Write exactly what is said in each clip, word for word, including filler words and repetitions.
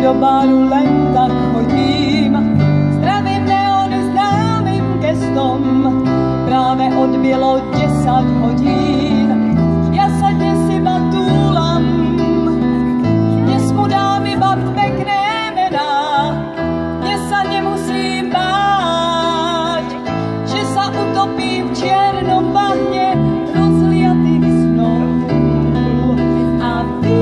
do baru len tak chodím. Zdravím neony známým gestom, práve odbilo desať hodín. Ja sa dnes iba túlam, dnes mu dám iba pekné mená. Dnes sa nemusím báť, že sa utopím v čiernom bahne rozliatých snov. A ty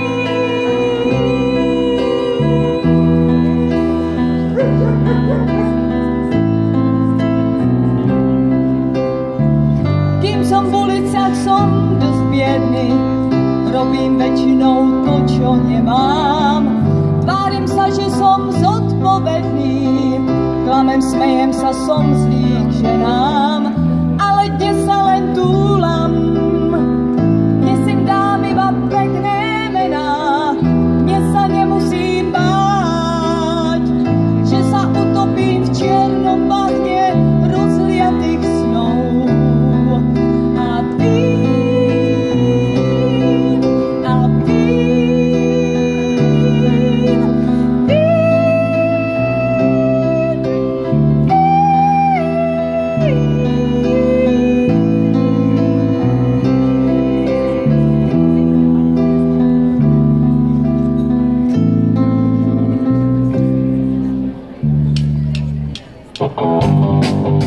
som v ulicách, som dosť biedný, robím väčšinou to, čo nemám. Tvárim sa, že som zodpovedný, klamem, smejem sa, som zlý k ženám, ale dnes sa len túlam, dnes im dám iba pekné mená. Dnes sa nemusím báť, že sa utopím v čiernom bahne rozliatých snov. Oh, oh, oh, oh.